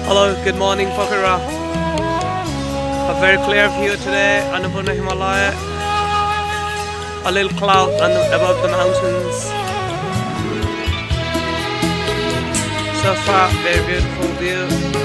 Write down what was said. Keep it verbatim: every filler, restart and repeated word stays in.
Hello, good morning Pokhara. A very clear view today, Annapurna Himalaya. A little cloud on the, above the mountains. So far, very beautiful view.